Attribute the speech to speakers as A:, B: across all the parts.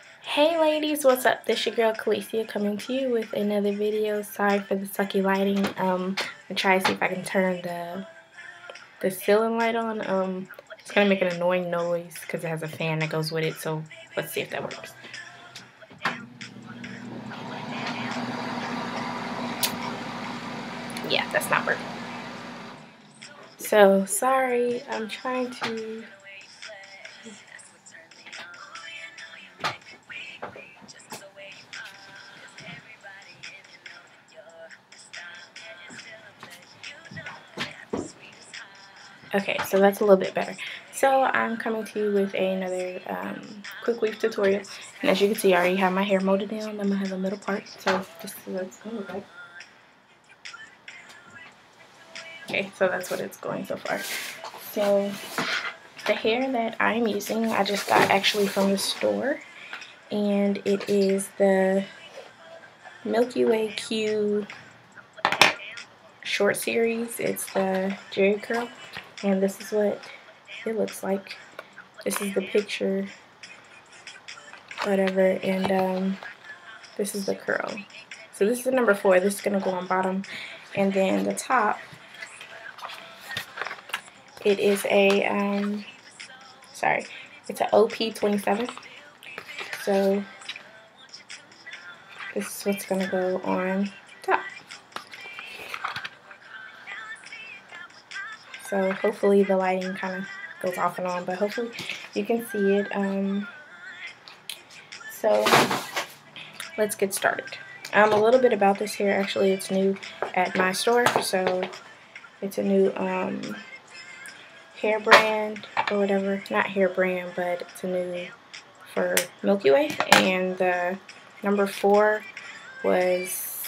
A: Hey ladies, what's up? This your girl Khalesia coming to you with another video. Sorry for the sucky lighting. I'm gonna try to see if I can turn the ceiling light on. It's gonna make an annoying noise because it has a fan that goes with it, so let's see if that works. Yeah, that's not working. So sorry, I'm trying to Okay, so that's a little bit better. So I'm coming to you with another quick weave tutorial. And as you can see, I already have my hair molded down. I'm going to have a middle part. So this is what it's going to look like. Okay, so that's what it's going so far. So the hair that I'm using, I just got actually from the store. And it is the Milkyway Q short series. It's the Jerry Curl. And this is what it looks like. This is the picture, whatever, and this is the curl. So this is the number 4. This is going to go on bottom. And then the top, it is a, it's an OP27. So this is what's going to go on top. So hopefully the lighting kind of goes off and on, but hopefully you can see it. So let's get started. A little bit about this hair. Actually, it's new at my store, so it's a new hair brand or whatever. Not hair brand, but it's a new for Milkyway. And the number 4 was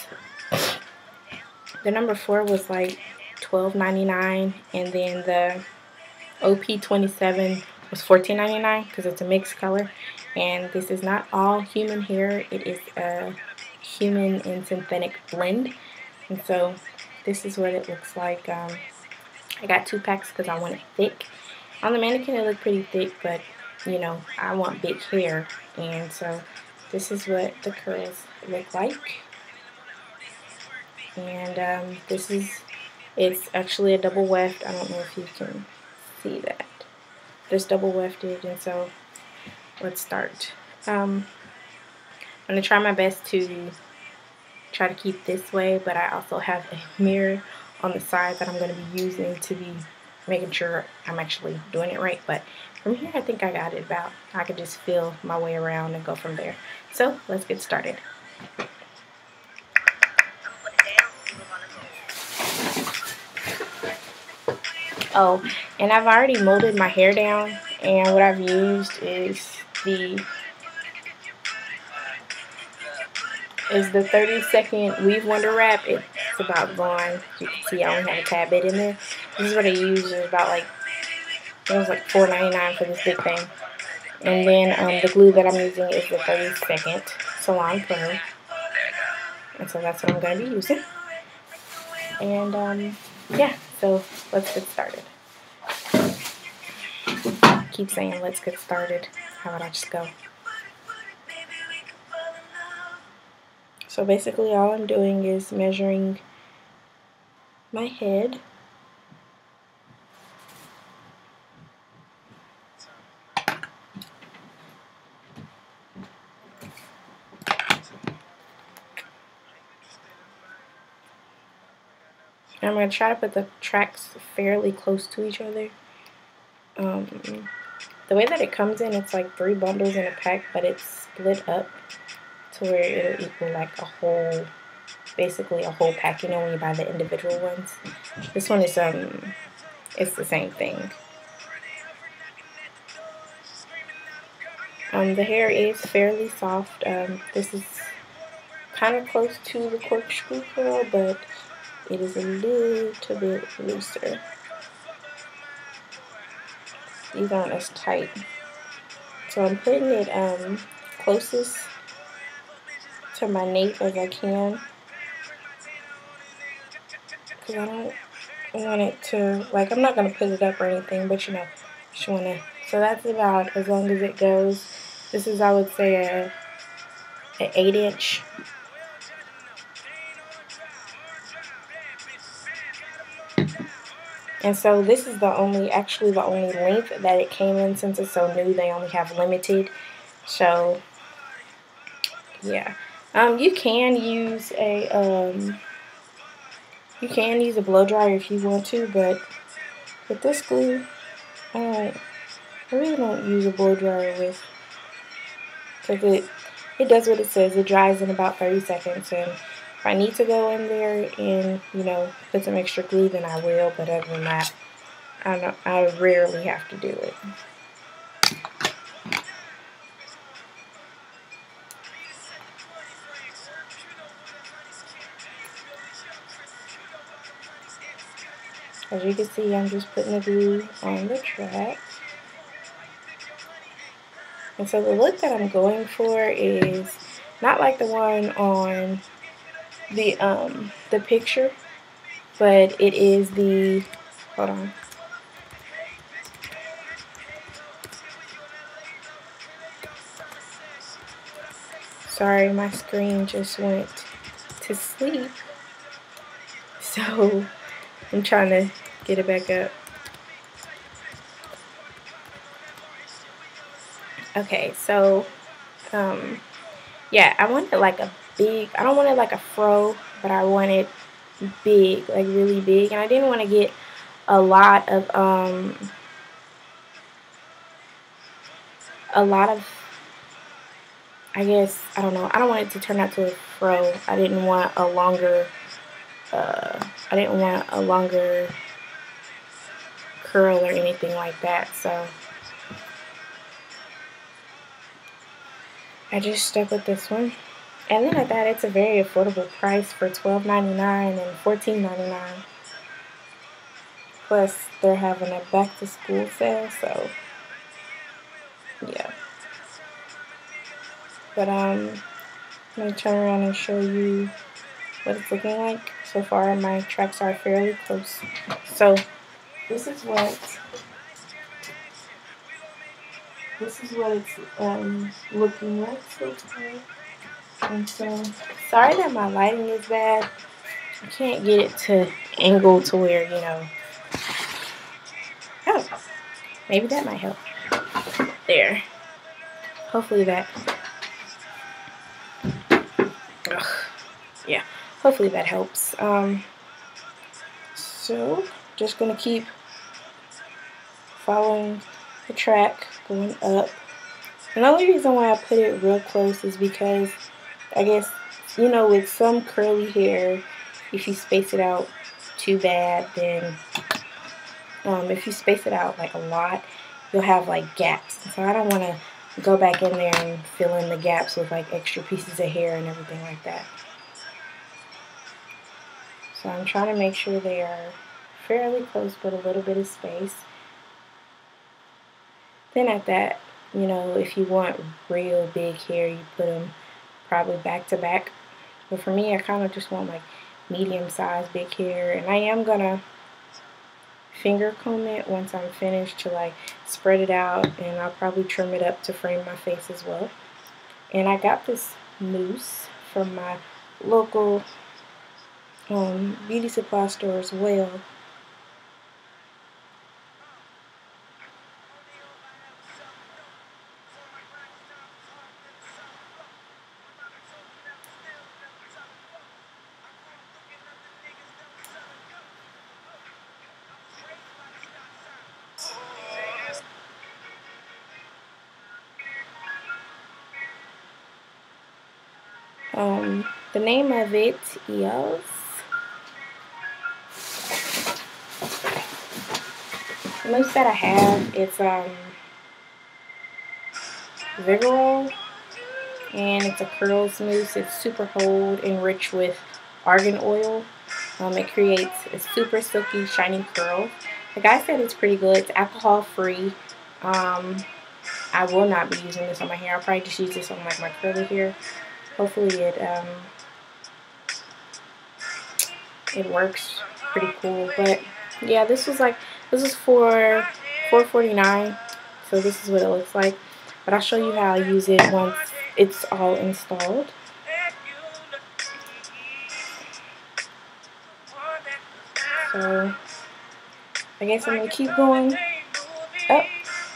A: like $12.99, and then the OP27 was $14.99 because it's a mixed color. And this is not all human hair. It is a human and synthetic blend. And so this is what it looks like. I got 2 packs because I want it thick. On the mannequin it looked pretty thick, but you know, I want big hair. And so this is what the curls look like. And it's actually a double weft. I don't know if you can see that. Just double wefted, and so let's start. I'm going to try my best to try to keep this way, but I also have a mirror on the side that I'm going to be using to be making sure I'm actually doing it right. But from here, I think I got it about. I could just feel my way around and go from there. So let's get started. Oh, and I've already molded my hair down, and what I've used is the 30-second Weave Wonder Wrap. It's about gone. You can see I only have a tad bit in there. This is what I used. It was about like, it was like $4.99 for this big thing. And then the glue that I'm using is the 30-second Salon Pro. And so that's what I'm going to be using. And yeah, so let's get started. Keep saying let's get started. How about I just go? So basically all I'm doing is measuring my head. And I'm going to try to put the tracks fairly close to each other. The way that it comes in, it's like 3 bundles in a pack, but it's split up to where it'll equal like a whole, basically a whole pack, you know, when you buy the individual ones. This one is, it's the same thing. The hair is fairly soft. This is kind of close to the corkscrew curl, but it is a little bit looser. These aren't as tight. So I'm putting it closest to my nape as I can, because I don't want it to, like, I'm not going to put it up or anything, but you know, just want to, so that's about as long as it goes. This is, I would say, an 8-inch. And so this is actually the only length that it came in. Since it's so new, they only have limited. So yeah, you can use a blow dryer if you want to, but with this glue, I really don't use a blow dryer with, because it does what it says. It dries in about 30 seconds, and if I need to go in there and, you know, put some extra glue, then I will. But other than that, I rarely have to do it. As you can see, I'm just putting the glue on the track. And so the look that I'm going for is not like the one on the picture, but it is the, hold on. Sorry, my screen just went to sleep. So I'm trying to get it back up. Okay, so yeah, I wanted like a big, I don't want it like a fro, but I want it big, like really big. And I didn't want to get a lot of I guess, I don't know, I don't want it to turn out to a fro. I didn't want a longer curl or anything like that. So I just stuck with this one. And then at that, it's a very affordable price for $12.99 and $14.99. Plus, they're having a back-to-school sale, so yeah. But I'm going to turn around and show you what it's looking like. So far, my tracks are fairly close. So this is what it's looking like so far. And so, sorry that my lighting is bad. I can't get it to angle to where, you know. Oh, maybe that might help. There. Hopefully that. Yeah. Hopefully that helps. So just gonna keep following the track, going up. And the only reason why I put it real close is because I guess, you know, with some curly hair, if you space it out too bad, then if you space it out like a lot, you'll have like gaps. So I don't want to go back in there and fill in the gaps with like extra pieces of hair and everything like that. So I'm trying to make sure they are fairly close, but a little bit of space. Then at that, you know, if you want real big hair, you put them probably back to back. But for me, I kind of just want like medium-sized big hair. And I am going to finger comb it once I'm finished to like spread it out. And I'll probably trim it up to frame my face as well. And I got this mousse from my local beauty supply store as well. The name of it is the mousse that I have. It's Vigorol, and it's a curls mousse. It's super hold and rich with argan oil. It creates a super silky, shiny curl. The guy said it's pretty good. It's alcohol free. I will not be using this on my hair. I'll probably just use this on like my curly hair. Hopefully it works pretty cool. But yeah, this was for $4.49. So this is what it looks like. but I'll show you how I use it once it's all installed. So I guess I'm going to keep going up.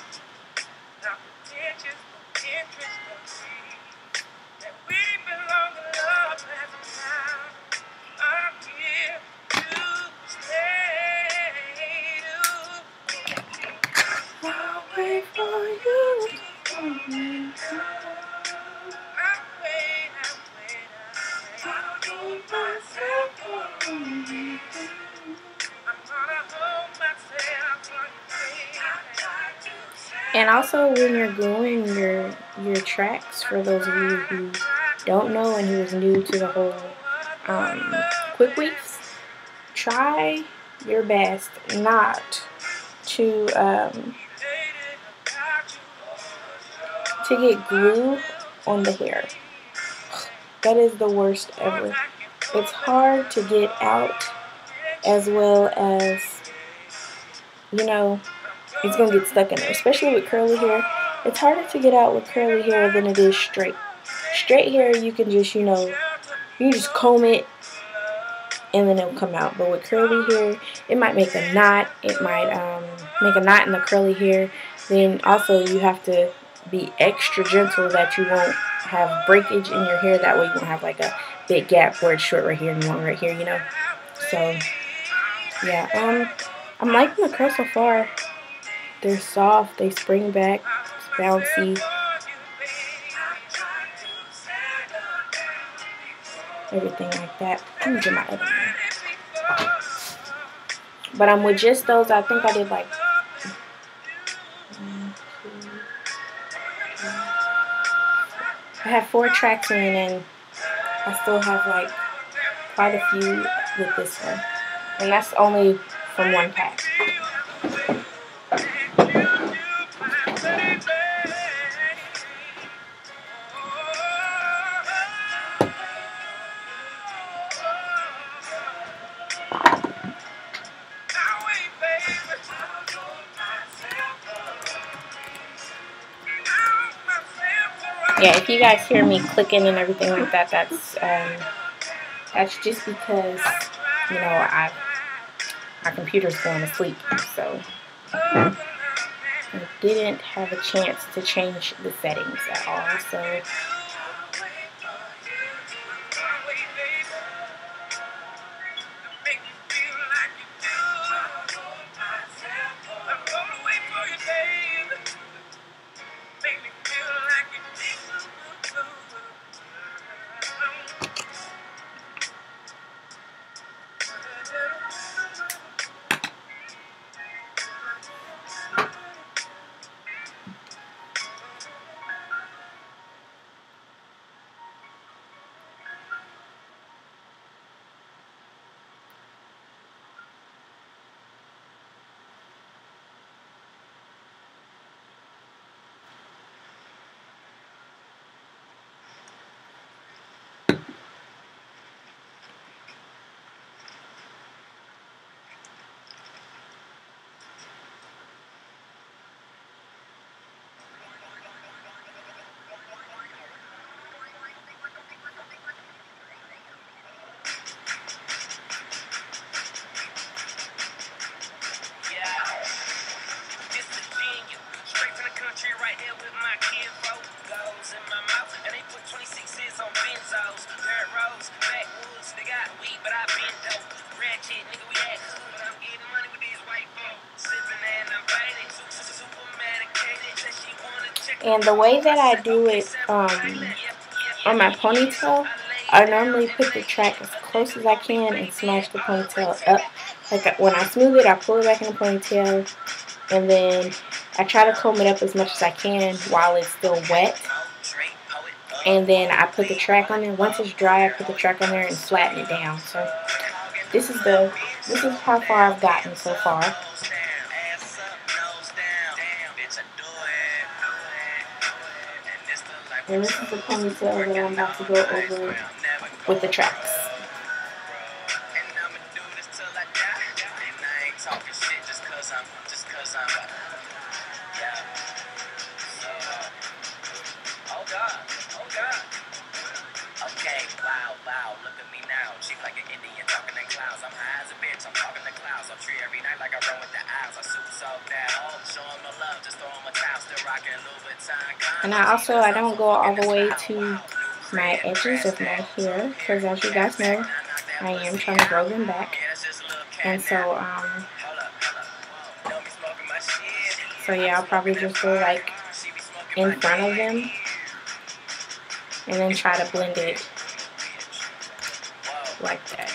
A: And also, when you're gluing your tracks, for those of you who don't know and who is new to the whole quick weaves, try your best not to get glue on the hair. That is the worst ever. It's hard to get out, as well as, you know, it's going to get stuck in there, especially with curly hair. It's harder to get out with curly hair than it is straight. Straight hair, you can just, you can just comb it and then it'll come out. But with curly hair, it might make a knot. It might make a knot in the curly hair. Then also you have to be extra gentle that you won't have breakage in your hair. That way you won't have like a big gap where it's short right here and long right here, So, yeah, I'm liking the curls so far. They're soft, they spring back, it's bouncy. Everything like that. Let me get my other one. But with just those, I think I did like 1, 2, 3. I have 4 tracks in, and I still have like quite a few with this one. And that's only from one pack. Yeah, if you guys hear me clicking and everything like that, that's just because, my computer's going to sleep, so I didn't have a chance to change the settings at all, so and the way that I do it on my ponytail, I normally put the track as close as I can and smash the ponytail up. Like when I smooth it, I pull it back in the ponytail, and then I try to comb it up as much as I can while it's still wet. And then I put the track on there. Once it's dry, I put the track on there and flatten it down. So this is how far I've gotten so far. And this is the ponytail that I'm about to go over with the tracks. And I don't go all the way to my edges of my hair, because as you guys know, I am trying to grow them back. And so yeah, I'll probably just go like in front of them and then try to blend it like that.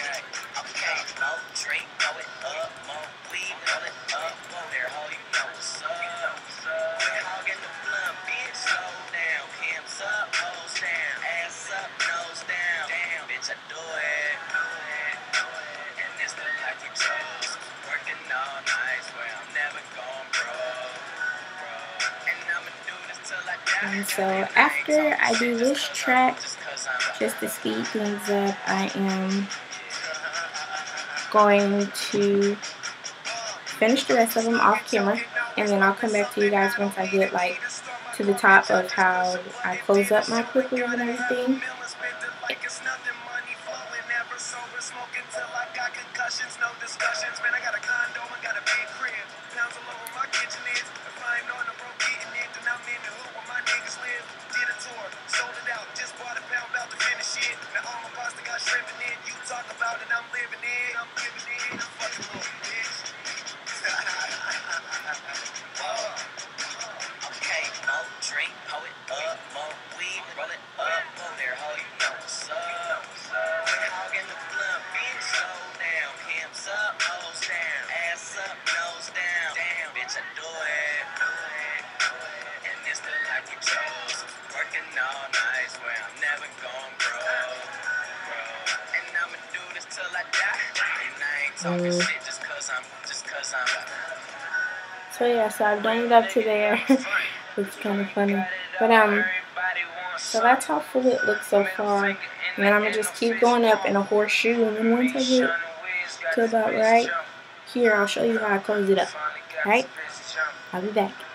A: And so after I do this track, just to speed things up, I am going to finish the rest of them off camera, and then I'll come back to you guys once I get like to the top of how I close up my quick weave and everything. So yeah, so I've done it up to there. It's kind of funny, but so that's how full it looks so far. And then I'm gonna just keep going up in a horseshoe, and then once I get to about right here, I'll show you how I close it up. Alright, I'll be back.